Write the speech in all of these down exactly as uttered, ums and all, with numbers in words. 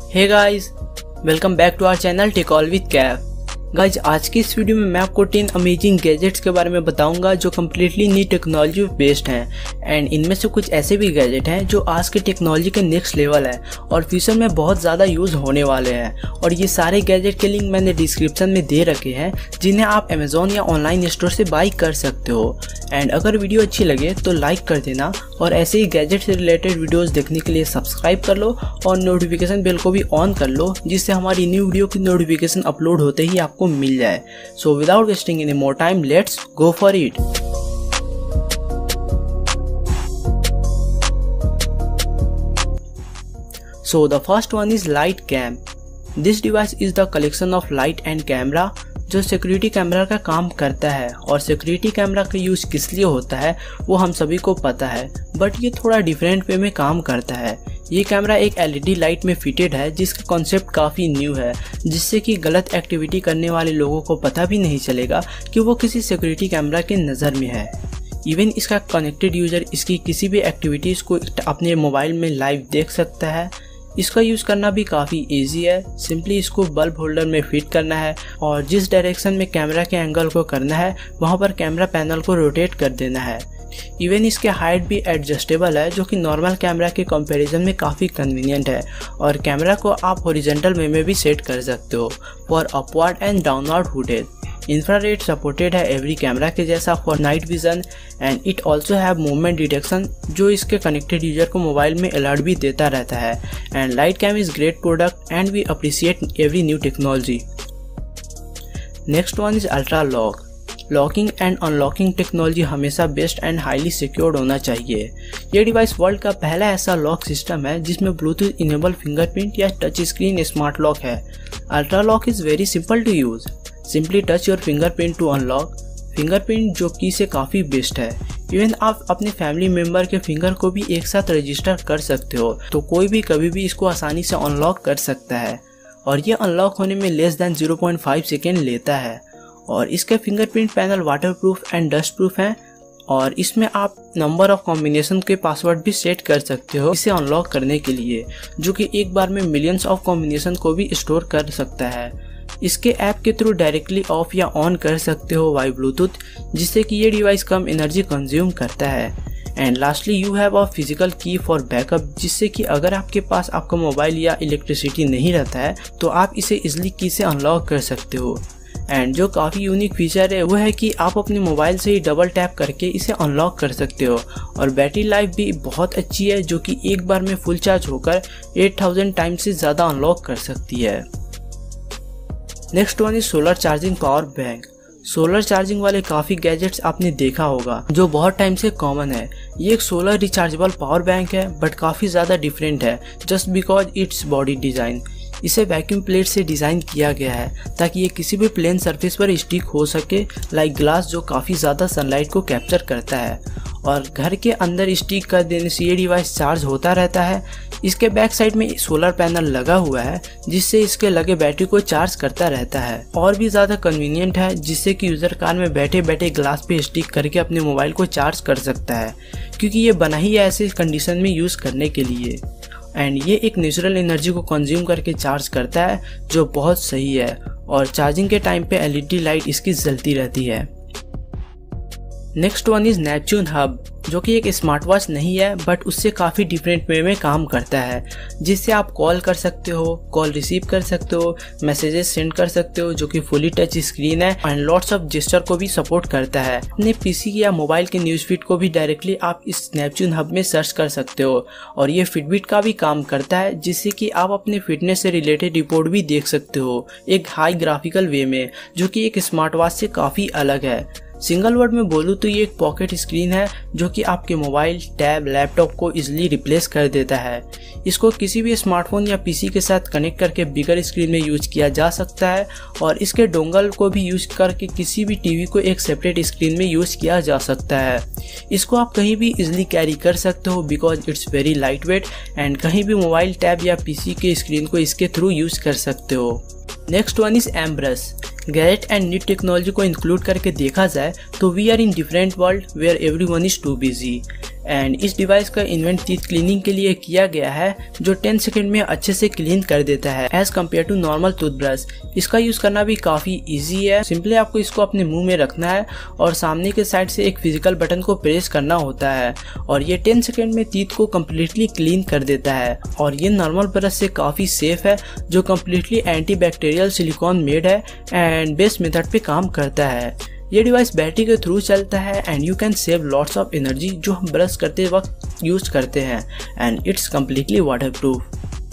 Hey guys, welcome back to our channel tech all with Kaif. Guys, आज की इस video में मैं आपको टेन अमेजिंग गैजेट्स के बारे में बताऊंगा जो कम्प्लीटली न्यू टेक्नोलॉजी बेस्ड हैं एंड इनमें से कुछ ऐसे भी गैजेट हैं जो आज के टेक्नोलॉजी के नेक्स्ट लेवल है और फ्यूचर में बहुत ज़्यादा यूज़ होने वाले हैं। और ये सारे गैजेट के लिंक मैंने डिस्क्रिप्शन में दे रखे हैं जिन्हें आप अमेजोन या ऑनलाइन स्टोर से बाई कर सकते हो। एंड अगर वीडियो अच्छी लगे तो लाइक कर देना और ऐसे ही गैजेट से रिलेटेड वीडियोस देखने के लिए सब्सक्राइब कर लो और नोटिफिकेशन बेल को भी ऑन कर लो जिससे हमारी न्यू वीडियो की नोटिफिकेशन अपलोड होते ही आपको मिल जाए। So without wasting any more time, let's go for it. So the first one is light cam. This device is the collection of light and camera जो सिक्योरिटी कैमरा का काम करता है। और सिक्योरिटी कैमरा का यूज़ किस लिए होता है वो हम सभी को पता है, बट ये थोड़ा डिफरेंट वे में काम करता है। ये कैमरा एक एलईडी लाइट में फिटेड है जिसका कॉन्सेप्ट काफ़ी न्यू है, जिससे कि गलत एक्टिविटी करने वाले लोगों को पता भी नहीं चलेगा कि वो किसी सिक्योरिटी कैमरा के नज़र में है। इवन इसका कनेक्टेड यूज़र इसकी किसी भी एक्टिविटीज़ को अपने मोबाइल में लाइव देख सकता है। इसका यूज़ करना भी काफ़ी इजी है। सिंपली इसको बल्ब होल्डर में फिट करना है और जिस डायरेक्शन में कैमरा के एंगल को करना है वहाँ पर कैमरा पैनल को रोटेट कर देना है। इवन इसके हाइट भी एडजस्टेबल है जो कि नॉर्मल कैमरा के कंपैरिजन में काफ़ी कन्वीनियंट है। और कैमरा को आप हॉरिजॉन्टल वे में भी सेट कर सकते हो for upward and downward footage. Infrared supported है एवरी कैमरा के जैसा for night vision and it also have movement detection जो इसके कनेक्टेड यूजर को मोबाइल में अलर्ट भी देता रहता है। And light cam is great product and we appreciate every new technology. Next one is ultra lock. Locking and unlocking technology हमेशा best and highly secured होना चाहिए। ये डिवाइस वर्ल्ड का पहला ऐसा लॉक सिस्टम है जिसमें ब्लूटूथ इनेबल फिंगरप्रिंट या टच स्क्रीन स्मार्ट लॉक है। Ultra lock is very simple to use. Simply touch your fingerprint to unlock. Fingerprint जो की से काफ़ी बेस्ट है। इवन आप अपने फैमिली मेम्बर के फिंगर को भी एक साथ रजिस्टर कर सकते हो तो कोई भी कभी भी इसको आसानी से अनलॉक कर सकता है। और ये अनलॉक होने में less than zero point five second लेता है। और इसके fingerprint panel waterproof and dust proof हैं और इसमें आप नंबर ऑफ कॉम्बिनेशन के पासवर्ड भी सेट कर सकते हो इसे अनलॉक करने के लिए, जो कि एक बार में मिलियंस ऑफ कॉम्बिनेशन को भी स्टोर कर सकता है। इसके ऐप के थ्रू डायरेक्टली ऑफ या ऑन कर सकते हो बाय ब्लूटूथ, जिससे कि ये डिवाइस कम एनर्जी कंज्यूम करता है। And lastly you have a physical key for backup, जिससे कि अगर आपके पास आपका मोबाइल या इलेक्ट्रिसिटी नहीं रहता है तो आप इसे इजिली की से अनलॉक कर सकते हो। एंड जो काफ़ी यूनिक फीचर है वो है कि आप अपने मोबाइल से ही डबल टैप करके इसे अनलॉक कर सकते हो। और बैटरी लाइफ भी बहुत अच्छी है जो कि एक बार में फुल चार्ज होकर एट थाउजेंड टाइम्स से ज़्यादा अनलॉक कर सकती है। Next one is solar charging power bank. Solar charging वाले काफ़ी गैजेट्स आपने देखा होगा जो बहुत टाइम से कॉमन है। ये एक सोलर रिचार्जेबल पावर बैंक है बट काफ़ी ज़्यादा डिफरेंट है just because its body design. इसे वैक्यूम प्लेट से डिज़ाइन किया गया है ताकि ये किसी भी प्लेन सरफेस पर स्टिक हो सके, लाइक ग्लास जो काफ़ी ज़्यादा सनलाइट को कैप्चर करता है। और घर के अंदर स्टिक कर देने से ये डिवाइस चार्ज होता रहता है। इसके बैक साइड में सोलर पैनल लगा हुआ है जिससे इसके लगे बैटरी को चार्ज करता रहता है। और भी ज़्यादा कन्वीनियंट है जिससे कि यूज़र कार में बैठे बैठे ग्लास पे स्टिक करके अपने मोबाइल को चार्ज कर सकता है, क्योंकि ये बना ही ऐसे कंडीशन में यूज़ करने के लिए। एंड ये एक नेचुरल एनर्जी को कंज्यूम करके चार्ज करता है जो बहुत सही है। और चार्जिंग के टाइम पे एलईडी लाइट इसकी जलती रहती है। Next one is Neptune hub, जो कि एक स्मार्ट वॉच नहीं है बट उससे काफ़ी डिफरेंट वे में काम करता है, जिससे आप कॉल कर सकते हो, कॉल रिसीव कर सकते हो, मैसेजेस सेंड कर सकते हो, जो कि फुली टच स्क्रीन है एंड लॉट्स ऑफ जेस्चर को भी सपोर्ट करता है। अपने पीसी या मोबाइल के न्यूज़ फीड को भी डायरेक्टली आप इस नेपच्यून हब में सर्च कर सकते हो। और ये फिटबिट का भी काम करता है जिससे कि आप अपने फिटनेस से रिलेटेड रिपोर्ट भी देख सकते हो एक हाई ग्राफिकल वे में, जो कि एक स्मार्ट वॉच से काफ़ी अलग है। सिंगल वर्ड में बोलूँ तो ये एक पॉकेट स्क्रीन है जो कि आपके मोबाइल, टैब, लैपटॉप को इजीली रिप्लेस कर देता है। इसको किसी भी स्मार्टफोन या पीसी के साथ कनेक्ट करके बिगर स्क्रीन में यूज किया जा सकता है और इसके डोंगल को भी यूज करके किसी भी टीवी को एक सेपरेट स्क्रीन में यूज किया जा सकता है। इसको आप कहीं भी इजीली कैरी कर सकते हो because it's very light weight and कहीं भी मोबाइल, टैब या पीसी के स्क्रीन को इसके थ्रू यूज कर सकते हो। Next one is Amabrush. Gadget and new technology को इंक्लूड करके देखा जाए तो we are in different world where everyone is too busy and इस डिवाइस का इन्वेंट टीथ क्लीनिंग के लिए किया गया है, जो टेन सेकंड में अच्छे से क्लीन कर देता है as compare to normal toothbrush. इसका यूज करना भी काफी इजी है। सिंपली आपको इसको अपने मुंह में रखना है और सामने के साइड से एक फिजिकल बटन को प्रेस करना होता है और ये टेन सेकंड में टीथ को कम्प्लीटली क्लीन कर देता है। और ये नॉर्मल ब्रश से काफी सेफ है, जो completely anti bacterial silicone made है एंड बेस्ट मेथड पे काम करता है। ये डिवाइस बैटरी के थ्रू चलता है and you can save lots of energy जो हम ब्रश करते वक्त यूज करते हैं and it's completely water proof.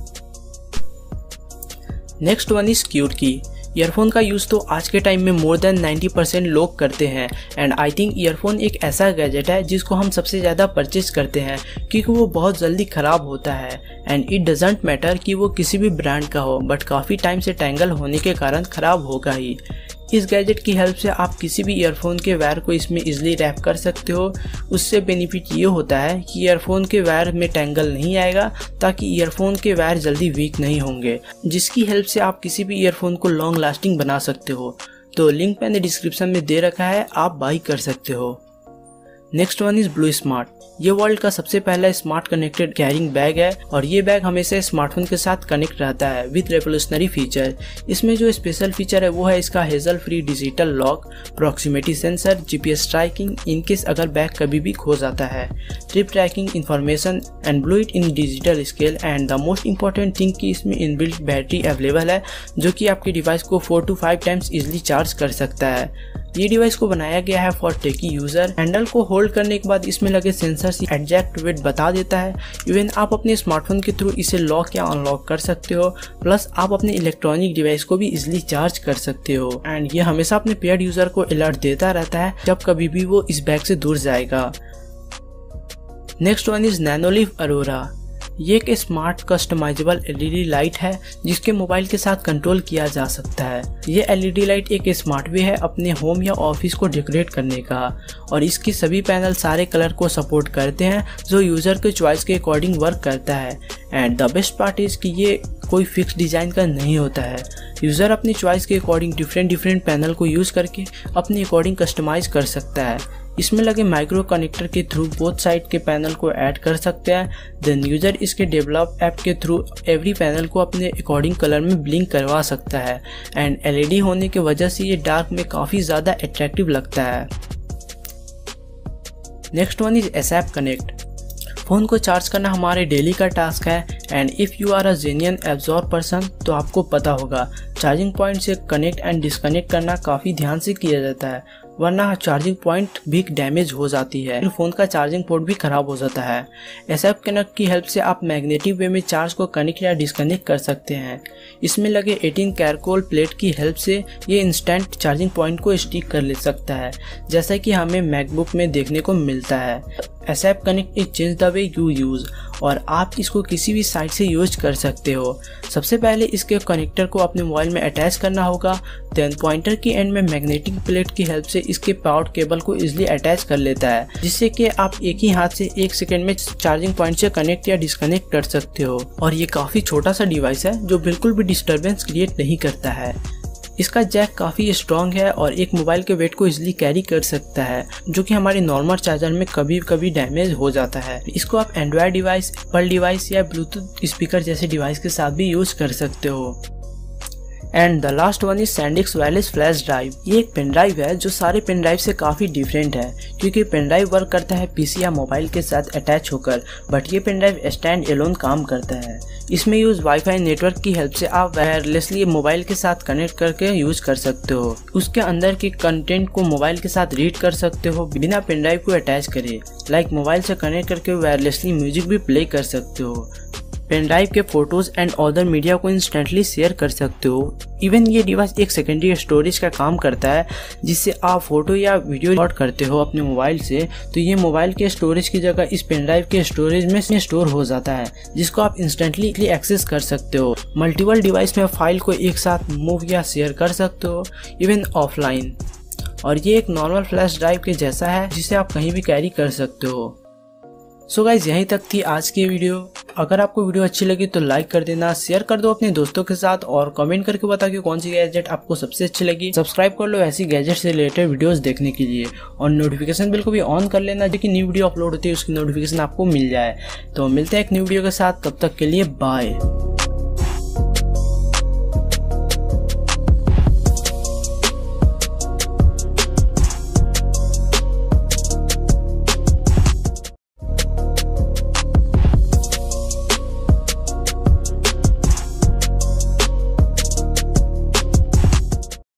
Next one is cute key. Earphone का यूज़ तो आज के टाइम में मोर देन नाइंटी परसेंट लोग करते हैं एंड आई थिंक ईयरफोन एक ऐसा गैजेट है जिसको हम सबसे ज़्यादा परचेज करते हैं क्योंकि वो बहुत जल्दी ख़राब होता है एंड इट डजेंट मैटर कि वो किसी भी ब्रांड का हो, बट काफ़ी टाइम से टैंगल होने के कारण ख़राब होगा ही। इस गैजेट की हेल्प से आप किसी भी ईयरफोन के वायर को इसमें इजीली रैप कर सकते हो। उससे बेनिफिट ये होता है कि ईयरफोन के वायर में टैंगल नहीं आएगा, ताकि ईयरफोन के वायर जल्दी वीक नहीं होंगे, जिसकी हेल्प से आप किसी भी ईयरफोन को लॉन्ग लास्टिंग बना सकते हो। तो लिंक मैंने डिस्क्रिप्शन में दे रखा है, आप बाई कर सकते हो। Next one is blue smart. ये वर्ल्ड का सबसे पहला स्मार्ट कनेक्टेड कैरिंग बैग है और ये बैग हमेशा स्मार्टफोन के साथ कनेक्ट रहता है विद रेवोल्यूशनरी फीचर। इसमें जो स्पेशल फीचर है वो है इसका hassle free digital lock, proximity sensor, GPS tracking in case अगर बैग कभी भी खो जाता है, trip tracking information and built in digital scale and the most important thing कि इसमें इनबिल्ट बैटरी अवेलेबल है, जो कि आपके डिवाइस को four to five times easily charge कर सकता है। ये डिवाइस को बनाया गया है फॉर टेकी यूजर। हैंडल को होल्ड करने के बाद इसमें लगे सेंसर से एग्जैक्ट वेट बता देता है। इवन आप अपने स्मार्टफोन के थ्रू इसे लॉक या अनलॉक कर सकते हो। प्लस आप अपने इलेक्ट्रॉनिक डिवाइस को भी इजिली चार्ज कर सकते हो एंड ये हमेशा अपने पेड यूजर को अलर्ट देता रहता है जब कभी भी वो इस बैग से दूर जाएगा। Next one is Nanoleaf Aurora. ये एक स्मार्ट कस्टमाइजेबल एलईडी लाइट है जिसके मोबाइल के साथ कंट्रोल किया जा सकता है। ये एलईडी लाइट एक स्मार्ट वे है अपने होम या ऑफिस को डेकोरेट करने का और इसके सभी पैनल सारे कलर को सपोर्ट करते हैं, जो यूजर के चॉइस के अकॉर्डिंग वर्क करता है। And the best part is कि ये कोई फिक्स डिजाइन का नहीं होता है। यूजर अपनी चॉइस के अकॉर्डिंग डिफरेंट डिफरेंट पैनल को यूज करके अपने अकॉर्डिंग कस्टमाइज कर सकता है। इसमें लगे माइक्रो कनेक्टर के थ्रू बोथ साइड के पैनल को ऐड कर सकते हैं। देन यूजर इसके डेवलप ऐप के थ्रू एवरी पैनल को अपने अकॉर्डिंग कलर में ब्लिंक करवा सकता है एंड एलईडी होने की वजह से ये डार्क में काफ़ी ज़्यादा अट्रैक्टिव लगता है। Next one is snap connect. Phone को चार्ज करना हमारे डेली का टास्क है and if you are a genuine absorb person तो आपको पता होगा चार्जिंग पॉइंट से कनेक्ट एंड डिस्कनेक्ट करना काफ़ी ध्यान से किया जाता है, वरना चार्जिंग पॉइंट भी डैमेज हो जाती है, फिर फ़ोन का चार्जिंग पोर्ट भी ख़राब हो जाता है। एसएप कनेक्ट की हेल्प से आप मैग्नेटिक वे में चार्ज को कनेक्ट या डिस्कनेक्ट कर सकते हैं। इसमें लगे एटीन कैरकोल प्लेट की हेल्प से ये इंस्टेंट चार्जिंग पॉइंट को स्टिक कर ले सकता है, जैसा कि हमें मैकबुक में देखने को मिलता है। Snap connect is change the way you use और आप इसको किसी भी साइड से यूज कर सकते हो। सबसे पहले इसके कनेक्टर को अपने मोबाइल में अटैच करना होगा, देन पॉइंटर की एंड में मैग्नेटिक प्लेट की हेल्प से इसके पावर केबल को इजीली अटैच कर लेता है, जिससे कि आप एक ही हाथ से एक सेकंड में चार्जिंग पॉइंट से कनेक्ट या डिस्कनेक्ट कर सकते हो। और ये काफ़ी छोटा सा डिवाइस है जो बिल्कुल भी डिस्टर्बेंस क्रिएट नहीं करता है। इसका जैक काफ़ी स्ट्रॉन्ग है और एक मोबाइल के वेट को इजीली कैरी कर सकता है, जो कि हमारे नॉर्मल चार्जर में कभी कभी डैमेज हो जाता है। इसको आप एंड्रॉयड डिवाइस, एप्पल डिवाइस या ब्लूटूथ स्पीकर जैसे डिवाइस के साथ भी यूज कर सकते हो। And the last one is SanDisk wireless flash drive. ये एक पेन ड्राइव है जो सारे पेन ड्राइव से काफ़ी डिफरेंट है, क्योंकि पेन ड्राइव वर्क करता है पीसी या मोबाइल के साथ अटैच होकर, बट ये पेन ड्राइव स्टैंड एलोन काम करता है। इसमें यूज वाईफाई नेटवर्क की हेल्प से आप वायरलेसली मोबाइल के साथ कनेक्ट करके यूज कर सकते हो। उसके अंदर के कंटेंट को मोबाइल के साथ रीड कर सकते हो बिना पेन ड्राइव को अटैच करे। लाइक मोबाइल से कनेक्ट करके वायरलेसली म्यूजिक भी प्ले कर सकते हो। पेन ड्राइव के फोटोज एंड अदर मीडिया को इंस्टेंटली शेयर कर सकते हो। इवन ये डिवाइस एक सेकेंडरी स्टोरेज का काम करता है, जिससे आप फोटो या वीडियो रिकॉर्ड करते हो अपने मोबाइल से, तो ये मोबाइल के स्टोरेज की जगह इस पेन ड्राइव के स्टोरेज में स्टोर हो जाता है, जिसको आप इंस्टेंटली एक्सेस कर सकते हो। मल्टीपल डिवाइस में फाइल को एक साथ मूव या शेयर कर सकते हो, इवन ऑफलाइन। और ये एक नॉर्मल फ्लैश ड्राइव के जैसा है, जिसे आप कहीं भी कैरी कर सकते हो। सो गाइज, यहीं तक थी आज की वीडियो। अगर आपको वीडियो अच्छी लगी तो लाइक कर देना, शेयर कर दो अपने दोस्तों के साथ और कमेंट करके बताओ कि कौन सी गैजेट आपको सबसे अच्छी लगी। सब्सक्राइब कर लो ऐसी गैजेट से रिलेटेड वीडियोस देखने के लिए और नोटिफिकेशन बिल को भी ऑन कर लेना, जो कि न्यू वीडियो अपलोड होती है उसकी नोटिफिकेशन आपको मिल जाए। तो मिलते हैं एक न्यू वीडियो के साथ, तब तक के लिए बाय।